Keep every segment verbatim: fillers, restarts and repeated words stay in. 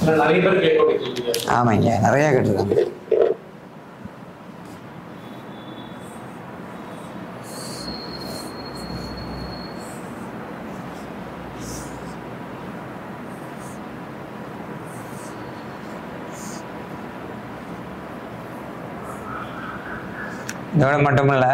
நிறைய பேர் கேட்க. ஆமாங்க, நிறைய கேட்டிருக்காங்க. இதோட மட்டும் இல்லை,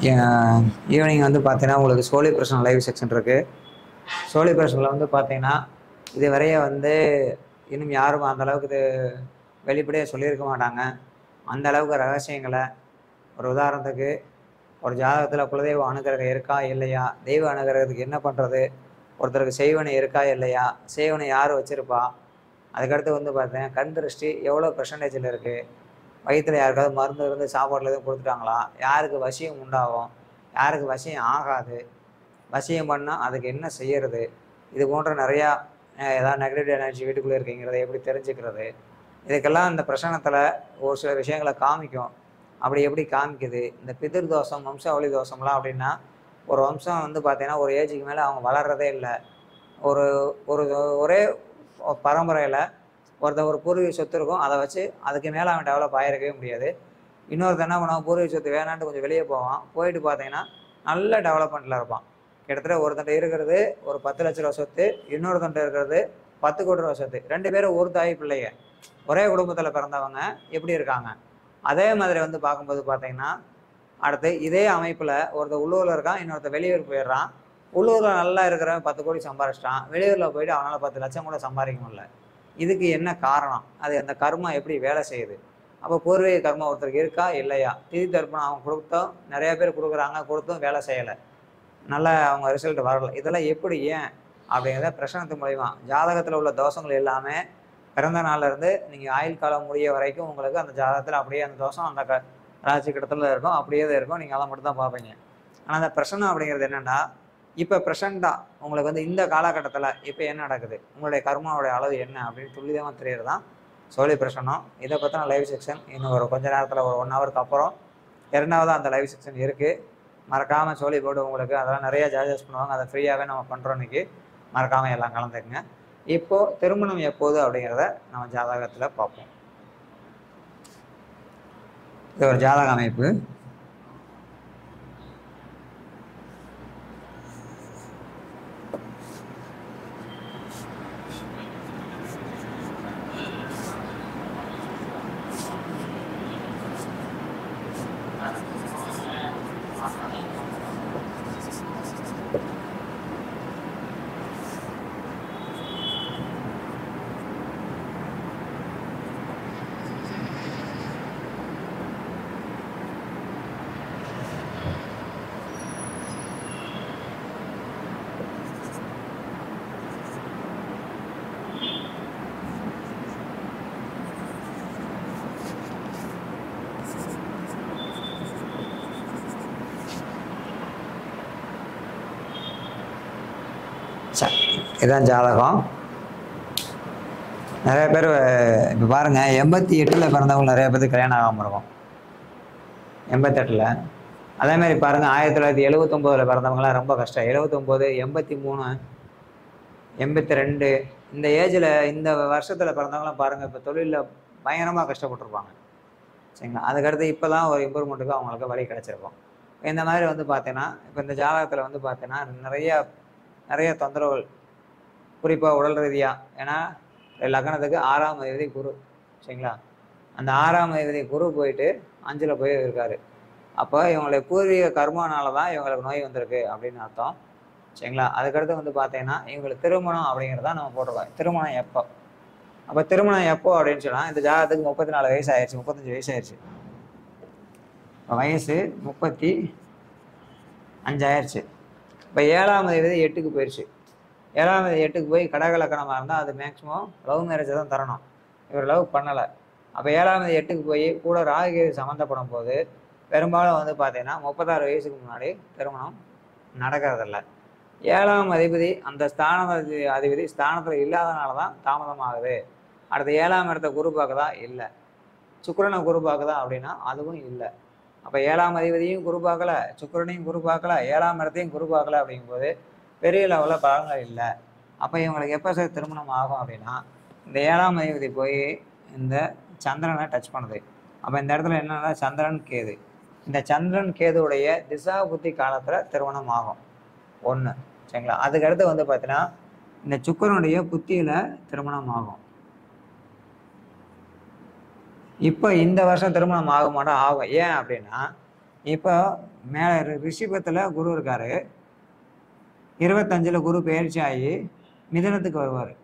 ஈவினிங் வந்து பார்த்தீங்கன்னா உங்களுக்கு சோழி பிரச்சனை லைவ் செக்ஷன் இருக்குது. சோழி பிரச்சனையில் வந்து பார்த்தீங்கன்னா இது வரைய வந்து இன்னும் யாரும் அந்த அளவுக்கு இது வெளிப்படையாக சொல்லியிருக்க மாட்டாங்க. அந்த அளவுக்கு ரகசியங்களை, ஒரு உதாரணத்துக்கு ஒரு ஜாதகத்தில் குலதெய்வ அனுகிரகம் இருக்கா இல்லையா, தெய்வ அனுகிரகத்துக்கு என்ன பண்ணுறது, ஒருத்தருக்கு செய்வனை இருக்கா இல்லையா, செய்வனை யார் வச்சுருப்பா, அதுக்கடுத்து வந்து பார்த்தீங்கன்னா கண் திருஷ்டி எவ்வளோ பெர்சன்டேஜில் இருக்குது, வயிற்றில் யாருக்காவது மருந்து இருந்து சாப்பாட்டில் எதுவும் கொடுத்துட்டாங்களா, யாருக்கு வசியம் உண்டாகும், யாருக்கு வசியம் ஆகாது, வசியம் பண்ணால் அதுக்கு என்ன செய்யறது, இது போன்ற நிறையா ஏதாவது நெகட்டிவ் எனர்ஜி வீட்டுக்குள்ளே இருக்குங்கிறத எப்படி தெரிஞ்சுக்கிறது, இதுக்கெல்லாம் இந்த பிரசனத்தில் ஒரு சில விஷயங்களை காமிக்கும். அப்படி எப்படி காமிக்குது, இந்த பிதிர் தோஷம் வம்சாவளி தோஷம்லாம் அப்படின்னா, ஒரு வம்சம் வந்து பார்த்தீங்கன்னா ஒரு ஏஜுக்கு மேலே அவங்க வளர்கிறதே இல்லை. ஒரு ஒரு ஒரே பரம்பரையில் ஒருத்தன் ஒரு பூர்வீக சொத்து இருக்கும், அதை வச்சு அதுக்கு மேலே அவன் டெவலப் ஆகிருக்கவே முடியாது. இன்னொருத்தன் என்ன பண்ணுவான், பூர்வீக சொத்து வேணான்ட்டு கொஞ்சம் வெளியே போவான், போயிட்டு பார்த்தீங்கன்னா நல்ல டெவலப்மெண்ட்டில் இருப்பான். கிட்டத்தட்ட ஒருத்தன்ட்ட இருக்கிறது ஒரு பத்து லட்ச ரூபா சொத்து, இன்னொருத்தன்ட்ட இருக்கிறது பத்து கோடி ரூபா சொத்து. ரெண்டு பேரும் ஒரு தாய் பிள்ளைங்க, ஒரே குடும்பத்தில் பிறந்தவங்க எப்படி இருக்காங்க. அதே மாதிரி வந்து பார்க்கும்போது பார்த்தீங்கன்னா அடுத்து இதே அமைப்பில் ஒருத்தர் உள்ளூரில் இருக்கான், இன்னொருத்தர் வெளியூர் போயிடுறான். உள்ளூரில் நல்லா இருக்கிறவன் பத்து கோடி சம்பாரிச்சிட்டான், வெளியூரில் போயிட்டு அவனால் பத்து லட்சம் கூட சம்பாதிக்க முடியல. இதுக்கு என்ன காரணம், அது அந்த கர்மா எப்படி வேலை செய்யுது, அப்போ பூர்வீக கர்மா ஒருத்தருக்கு இருக்கா இல்லையா, திதி தர்ப்பணம் அவங்க கொடுத்தோம், நிறைய பேர் கொடுக்குறாங்க, கொடுத்தும் வேலை செய்யலை, நல்லா அவங்க ரிசல்ட் வரலை. இதெல்லாம் எப்படி, ஏன் அப்படிங்கிறத பிரசனத்து மூலிமா ஜாதகத்தில் உள்ள தோஷங்கள் எல்லாமே பிறந்த நாள்லேருந்து நீங்கள் ஆயுள் காலம் முடிய வரைக்கும் உங்களுக்கு அந்த ஜாதகத்தில் அப்படியே அந்த தோஷம் அந்த க ராசி கிட்டத்தில் இருக்கும், அப்படியே தான் இருக்கும். நீங்கள் அதை மட்டும் தான் பார்ப்பீங்க. ஆனால் அந்த பிரசனம் அப்படிங்கிறது என்னென்னா, இப்போ ப்ரெசண்டாக உங்களுக்கு வந்து இந்த காலகட்டத்தில் இப்போ என்ன நடக்குது, உங்களுடைய கர்மாவுடைய அளவு என்ன அப்படின்னு துல்லியமாக தெரியறது தான் சோழி பிரசனம். இதை பற்றின லைவ் செக்ஷன் இன்னும் ஒரு கொஞ்ச நேரத்தில் ஒரு ஒன் ஹவருக்கு அப்புறம் இரண்டாவது அந்த லைவ் செக்ஷன் இருக்குது. மறக்காமல் சோழி போர்டு உங்களுக்கு அதெல்லாம் நிறையா சார்ஜஸ் பண்ணுவாங்க, அதை ஃப்ரீயாகவே நம்ம பண்ணுறோம். இன்றைக்கி மறக்காமல் எல்லாம் கலந்துக்குங்க. இப்போது திருமணம் எப்போது அப்படிங்கிறத நம்ம ஜாதகத்தில் பார்ப்போம். இது ஒரு ஜாதக அமைப்பு. இதுதான் ஜாதகம். நிறைய பேர் இப்போ பாருங்கள், எண்பத்தி எட்டில் பிறந்தவங்க நிறைய பேருக்கு கல்யாணம் ஆகாமல் இருக்கும். எண்பத்தெட்டில் அதேமாதிரி பாருங்கள், ஆயிரத்தி தொள்ளாயிரத்தி எழுபத்தொம்போதில் பிறந்தவங்களாம் ரொம்ப கஷ்டம். எழுபத்தொம்போது, எண்பத்தி மூணு, எண்பத்தி ரெண்டு இந்த ஏஜில் இந்த வருஷத்தில் பிறந்தவங்களாம் பாருங்கள் இப்போ தொழிலில் பயங்கரமாக கஷ்டப்பட்டுருப்பாங்க. சரிங்களா. அதுக்கடுத்து இப்போ தான் ஒரு இம்ப்ரூவ்மெண்ட்டுக்கு அவங்களுக்கு வழி கிடச்சிருக்கும். இந்த மாதிரி வந்து பார்த்தீங்கன்னா இப்போ இந்த ஜாதகத்தில் வந்து பார்த்தீங்கன்னா நிறையா நிறைய தொந்தரவுகள், குறிப்பாக உடல் ரீதியாக. ஏன்னா லக்னத்துக்கு ஆறாம் அதிபதி குரு. சரிங்களா. அந்த ஆறாம் அதிபதி குரு போயிட்டு அஞ்சில் போய் இருக்காரு. அப்போ இவங்களுடைய பூர்வீக கர்மானால தான் இவங்களுக்கு நோய் வந்திருக்கு அப்படின்னு அர்த்தம். சரிங்களா. அதுக்கடுத்து வந்து பார்த்தீங்கன்னா இவங்களுக்கு திருமணம் அப்படிங்கிறது தான் நம்ம போட்டிருக்கோம். திருமணம் எப்போ, அப்போ திருமணம் எப்போ அப்படின்னு சொன்னால் இந்த ஜாதகத்துக்கு முப்பத்தி நாலு வயசு ஆயிடுச்சு, முப்பத்தஞ்சு வயசு ஆயிடுச்சு. இப்போ வயசு முப்பத்தி அஞ்சாயிருச்சு. இப்போ ஏழாம் அதிபதி எட்டுக்கு போயிடுச்சு. ஏழாம் தேதி எட்டுக்கு போய் கடகலக்கணமாக இருந்தால் அது மேக்ஸிமம் லவ் மேரேஜை தான் தரணும். இவர் லவ் பண்ணலை. அப்போ ஏழாம் தேதி எட்டுக்கு போய் கூட ராகுகேது சம்மந்தப்படும் போது பெரும்பாலும் வந்து பார்த்தீங்கன்னா முப்பத்தாறு வயசுக்கு முன்னாடி திருமணம் நடக்கிறதில்ல. ஏழாம் அதிபதி அந்த ஸ்தான அதிபதி ஸ்தானத்தில் இல்லாதனால தான் தாமதம் ஆகுது. அடுத்த ஏழாம் இடத்த குரு பார்க்குதா, இல்லை. சுக்கிரனை குரு பார்க்குதா அப்படின்னா அதுவும் இல்லை. அப்போ ஏழாம் அதிபதியும் குரு பார்க்கல, சுக்கிரனையும் குரு பார்க்கல, ஏழாம் இடத்தையும் குரு பார்க்கல. அப்படிங்கும்போது பெரிய லெவலில் பலன்கள் இல்லை. அப்போ இவங்களுக்கு எப்போ சார் திருமணம் ஆகும் அப்படின்னா இந்த ஏழாம் அதிபதி போய் இந்த சந்திரனை டச் பண்ணுது. அப்போ இந்த இடத்துல என்னன்னா சந்திரன் கேது, இந்த சந்திரன் கேதுவுடைய திசா புத்தி காலத்தில் திருமணம் ஆகும் ஒன்று. சரிங்களா? அதுக்கடுத்து வந்து பார்த்தீங்கன்னா இந்த சுக்கரனுடைய புத்தியில் திருமணம் ஆகும். இப்போ இந்த வருஷம் திருமணம் ஆக மாட்டோம் ஆகும். ஏன் அப்படின்னா இப்போ மேலே ரிஷிபத்தில் குரு இருக்காரு, இருபத்தஞ்சில் குரு பயிற்சி ஆகி மிதனத்துக்கு வருவார்.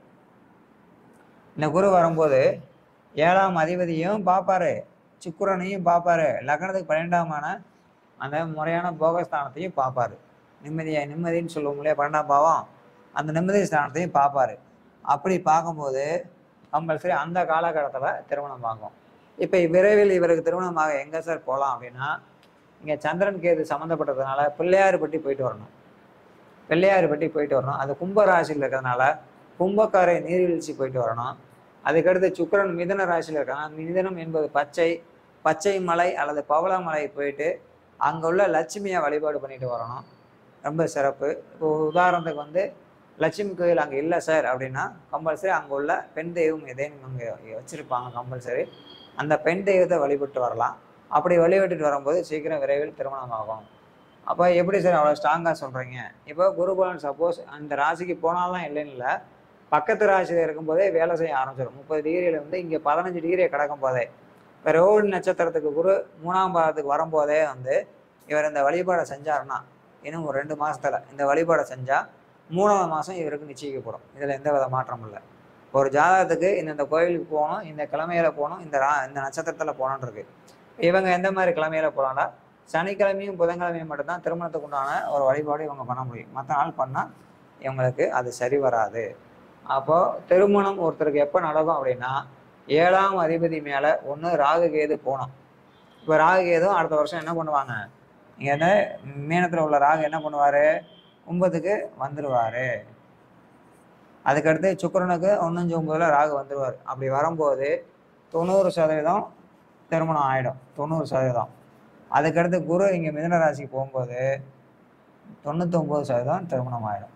இந்த குரு வரும்போது ஏழாம் அதிபதியும் பார்ப்பாரு, சுக்கிரனையும் பார்ப்பாரு, லக்னத்துக்கு பன்னெண்டாமான அந்த முறையான போகஸ்தானத்தையும் பார்ப்பாரு. நிம்மதியா நிம்மதின்னு சொல்லுவோம் இல்லையா, பன்னெண்டாம் பாவம், அந்த நிம்மதி ஸ்தானத்தையும் பார்ப்பாரு. அப்படி பார்க்கும்போது கம்பல்சரி அந்த காலகட்டத்தில் திருமணம் ஆகும். இப்போ விரைவில் இவருக்கு திருமணமாக எங்கே சார் போகலாம் அப்படின்னா, இங்கே சந்திரன் கேது சம்மந்தப்பட்டதுனால பிள்ளையார்பட்டி போயிட்டு வரணும். பிள்ளையார்பட்டி போயிட்டு வரணும். அது கும்ப ராசியில் இருக்கிறதுனால கும்பக்காரை நீர்வீழ்ச்சி போயிட்டு வரணும். அதுக்கடுத்து சுக்கிரன் மிதன ராசியில் இருக்காங்க. மிதனம் என்பது பச்சை பச்சை மலை அல்லது பவளமலை போயிட்டு அங்கே உள்ள லட்சுமியை வழிபாடு பண்ணிட்டு வரணும். ரொம்ப சிறப்பு. இப்போ உதாரணத்துக்கு வந்து லட்சுமி கோயில் அங்கே இல்லை சார் அப்படின்னா கம்பல்சரி அங்கே உள்ள பெண் தெய்வம் எதையும் அங்கே வச்சுருப்பாங்க. கம்பல்சரி அந்த பெண் தெய்வத்தை வழிபட்டு வரலாம். அப்படி வழிபட்டுட்டு வரும்போது சீக்கிரம் விரைவில் திருமணம் ஆகும். அப்போ எப்படி சார் அவ்வளோ ஸ்ட்ராங்காக சொல்கிறீங்க? இப்போ குருபலன் சப்போஸ் அந்த ராசிக்கு போனாலும் இல்லைன்னு இல்லை, பக்கத்து ராசியில் இருக்கும்போதே வேலை செய்ய ஆரம்பிச்சிடும். முப்பது டிகிரியில் வந்து இங்கே பதினஞ்சு டிகிரியை கிடக்கும் போதே, இப்போ ரோஹிணி நட்சத்திரத்துக்கு குரு மூணாம் பாதத்துக்கு வரும்போதே வந்து இவர் இந்த வழிபாடை செஞ்சாருன்னா இன்னும் ஒரு ரெண்டு மாதத்தில் இந்த வழிபாடை செஞ்சால் மூணாவது மாதம் இவருக்கு நிச்சயிக்கப்படும். இதில் எந்த வித மாற்றமும் இல்லை. ஒரு ஜாதகத்துக்கு இந்தந்த கோயிலுக்கு போகணும், இந்த கிழமையில் போகணும், இந்த ரா இந்த நட்சத்திரத்தில் போகணுன்னு இருக்கு. இவங்க எந்த மாதிரி கிழமையில் போகலாம்னா சனிக்கிழமையும் புதன்கிழமையும் மட்டும்தான் திருமணத்துக்கு உண்டான ஒரு வழிபாடு இவங்க பண்ண முடியும். மற்ற நாள் பண்ணால் இவங்களுக்கு அது சரி வராது. அப்போது திருமணம் ஒருத்தருக்கு எப்போ நடக்கும் அப்படின்னா ஏழாம் அதிபதி மேலே ஒன்று ராகு கேது போகணும். இப்போ ராகு கேதும் அடுத்த வருஷம் என்ன பண்ணுவாங்க, இங்கே வந்து மீனத்தில் உள்ள ராகு என்ன பண்ணுவார், ஒன்பதுக்கு வந்துடுவார். அதுக்கடுத்து சுக்கிரனுக்கு ஒன்னஞ்சு ஒன்பதில் ராகு வந்துடுவார். அப்படி வரும்போது தொண்ணூறு சதவீதம் திருமணம் ஆகிடும். தொண்ணூறு சதவீதம். அதுக்கடுத்து குரு இங்கே மிதுன ராசிக்கு போகும்போது தொண்ணூற்றி ஒம்பது சதவீதம் திருமணம் ஆகிடும்.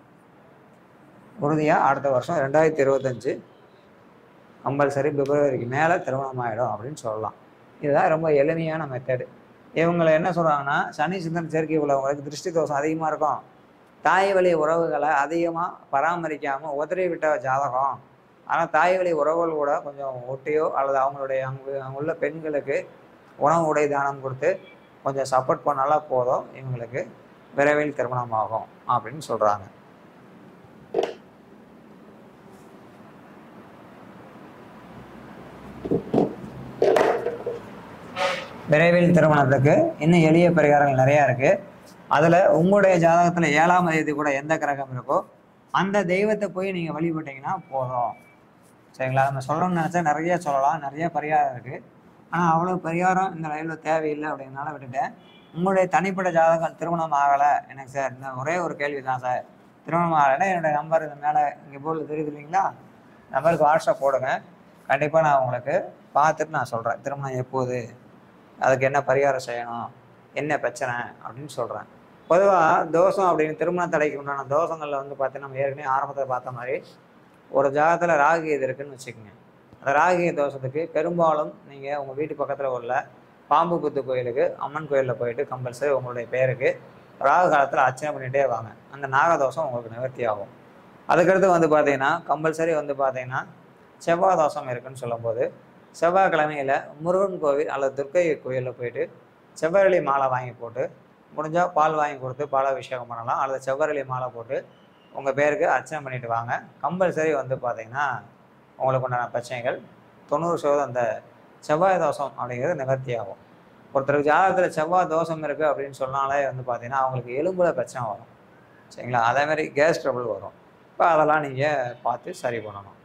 உறுதியாக அடுத்த வருஷம் ரெண்டாயிரத்தி இருபத்தஞ்சு கம்பல்சரி பிப்ரவரிக்கு மேலே திருமணம் ஆகிடும் அப்படின்னு சொல்லலாம். இதுதான் ரொம்ப எளிமையான மெத்தடு. இவங்களை என்ன சொல்கிறாங்கன்னா, சனி சிந்தன் சேர்க்கை உள்ளவங்களுக்கு திருஷ்டி தோஷம் அதிகமாக இருக்கும், தாய் வழி உறவுகளை அதிகமாக பராமரிக்காமல் உதறி விட்ட ஜாதகம். ஆனால் தாய் வழி உறவுகள் கூட கொஞ்சம் ஒட்டியோ அல்லது அவங்களுடைய அங்கே அங்கே உள்ள பெண்களுக்கு உணவு உடை தானம் கொடுத்து கொஞ்சம் சப்போர்ட் பண்ணாலும் போதும், இவங்களுக்கு விரைவில் திருமணம் ஆகும் அப்படின்னு சொல்கிறாங்க. விரைவில் திருமணத்துக்கு இன்னும் எளிய பரிகாரங்கள் நிறையா இருக்குது. அதில் உங்களுடைய ஜாதகத்தில் ஏழாம் தேதி கூட எந்த கிரகம் இருக்கோ அந்த தெய்வத்தை போய் நீங்கள் வழிபட்டீங்கன்னா போதும். சரிங்களா? நம்ம சொல்லணும்னு நினச்சா நிறைய சொல்லலாம், நிறைய பரிகாரம் இருக்குது. ஆனால் அவ்வளோ பரிகாரம் இந்த லைவில் தேவையில்லை அப்படிங்கிறனால விட்டுட்டேன். உங்களுடைய தனிப்பட்ட ஜாதகம் திருமணம் ஆகலை எனக்கு சார், இந்த ஒரே ஒரு கேள்வி தான் சார், திருமணம் ஆகலைன்னா என்னுடைய நம்பர் இந்த மேலே இங்கே போர்டில் தெரியுது இல்லைங்களா, நம்பருக்கு வாட்ஸ்அப் போடுங்க. கண்டிப்பாக நான் உங்களுக்கு பார்த்துட்டு நான் சொல்கிறேன் திருமணம் எப்போது, அதுக்கு என்ன பரிகாரம் செய்யணும், என்ன பிரச்சனை அப்படின்னு சொல்கிறேன். பொதுவாக தோஷம் அப்படின்னு திருமண தடைக்கு உண்டான தோஷங்களில் வந்து பார்த்தீங்கன்னா நம்ம ஏற்கனவே ஆரம்பத்தில் பார்த்த மாதிரி ஒரு ஜாதகத்தில் ராகு இது இருக்குதுன்னு வச்சுக்கோங்க. அந்த ராகு தோஷத்துக்கு பெரும்பாலும் நீங்கள் உங்கள் வீட்டு பக்கத்தில் உள்ள பாம்பு புத்து கோயிலுக்கு அம்மன் கோயிலில் போயிட்டு கம்பல்சரி உங்களுடைய பேருக்கு ராகு காலத்தில் அர்ச்சனை பண்ணிகிட்டே வாங்க. அந்த நாகதோஷம் உங்களுக்கு நிவர்த்தி ஆகும். அதுக்கடுத்து வந்து பார்த்தீங்கன்னா கம்பல்சரி வந்து பார்த்தீங்கன்னா செவ்வாய் தோஷம் இருக்குதுன்னு சொல்லும்போது செவ்வாய்க்கிழமையில் முருகன் கோவில் அல்லது துர்க்கை கோயிலில் போயிட்டு செவ்வரளி மாலை வாங்கி போட்டு முடிஞ்சால் பால் வாங்கி கொடுத்து பால் அபிஷேகம் பண்ணலாம், அல்லது செவ்வரளி மாலை போட்டு உங்கள் பேருக்கு அர்ச்சனை பண்ணிட்டு வாங்க. கம்பல்சரி வந்து பார்த்தீங்கன்னா உங்களுக்கு உண்டான பிரச்சனைகள் தொண்ணூறு சதவீதம் அந்த செவ்வாய் தோஷம் அப்படிங்கிறது நிவர்த்தி ஆகும். ஒருத்தருக்கு ஜாதகத்தில் செவ்வாய் தோஷம் இருக்குது அப்படின்னு சொன்னாலே வந்து பார்த்தீங்கன்னா அவங்களுக்கு எலும்புல பிரச்சனை வரும். சரிங்களா? அதேமாதிரி கேஸ் ட்ரபிள் வரும். இப்போ அதெல்லாம் நீங்கள் பார்த்து சரி பண்ணணும்.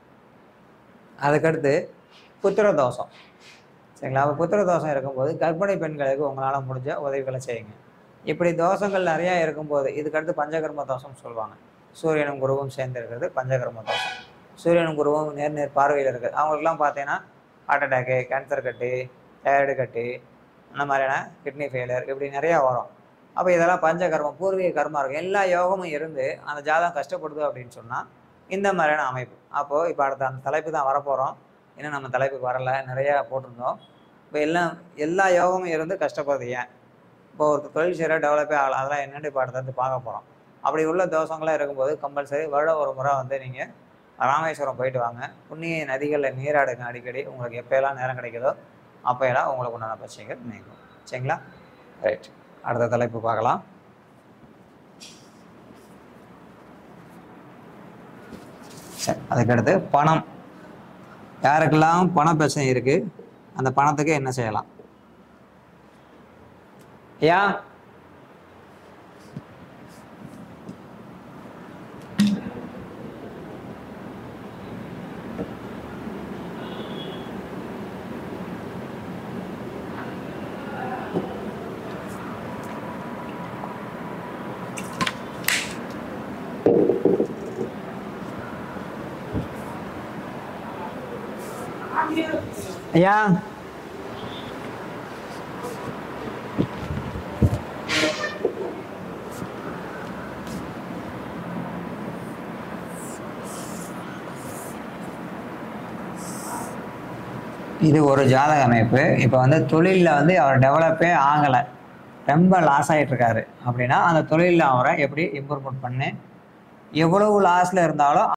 அதுக்கடுத்து புத்திர தோஷம். சரிங்களா? அப்போ புத்திர தோஷம் இருக்கும்போது கர்ப்பிணி பெண்களுக்கு உங்களால் முடிஞ்ச உதவிகளை செய்யுங்க. இப்படி தோஷங்கள் நிறையா இருக்கும்போது இதுக்கடுத்து பஞ்சகர்ம தோஷம் சொல்லுவாங்க. சூரியனும் குருவும் சேர்ந்து இருக்கிறது பஞ்சகர்ம தோஷம். சூரியனும் குருவும் நேர் நேர் பார்வையில் இருக்குது. அவங்களுக்குலாம் பார்த்தீங்கன்னா ஹார்ட் அட்டாக்கு, கேன்சர் கட்டு, டைராய்டு கட்டு, அந்த மாதிரியான கிட்னி ஃபெயிலியர் இப்படி நிறையா வரும். அப்போ இதெல்லாம் பஞ்சகர்மம் பூர்வீக கர்மா இருக்கும். எல்லா யோகமும் இருந்து அந்த ஜாதகம் கஷ்டப்படுது அப்படின்னு சொன்னால் இந்த மாதிரியான அமைப்பு அப்போது இப்போ அடுத்த அந்த தலைப்பு தான் வரப்போகிறோம். இன்னும் நம்ம தலைப்புக்கு வரலை, நிறையா போட்டிருந்தோம். இப்போ எல்லாம் எல்லா யோகமும் இருந்து கஷ்டப்படுறது ஏன்? இப்போ ஒரு தொழில் செய்கிற டெவலப்பே ஆகலாம், அதெல்லாம் என்னென்னு இப்போ அடுத்தது பார்க்க போகிறோம். அப்படி உள்ள தோஷங்களாக இருக்கும்போது கம்பல்சரி வருடம் ஒரு முறை வந்து நீங்கள் ராமேஸ்வரம் போயிட்டு வாங்க. புண்ணிய நதிகளில் நீராடுங்க அடிக்கடி. உங்களுக்கு எப்போயெல்லாம் நேரம் கிடைக்குதோ அப்போயெல்லாம் உங்களுக்கு உண்டான பிரச்சனைகள் நீங்கும். சரிங்களா? ரைட், அடுத்த தலைப்பு பார்க்கலாம். சரி, அதுக்கடுத்து பணம். யாருக்கெல்லாம் பண பிரச்சனை இருக்குது, அந்த பணத்துக்கு என்ன செய்யலாம்? ஐயா, ஐயா, இது ஒரு ஜாதக அமைப்பு. இப்போ வந்து தொழிலில் வந்து அவர் டெவலப்பே ஆகலை, ரொம்ப லாஸ் ஆகிட்டுருக்காரு அப்படின்னா அந்த தொழிலில் அவரை எப்படி இம்ப்ரூவ்மெண்ட் பண்ணி எவ்வளவு லாஸில் இருந்தாலும்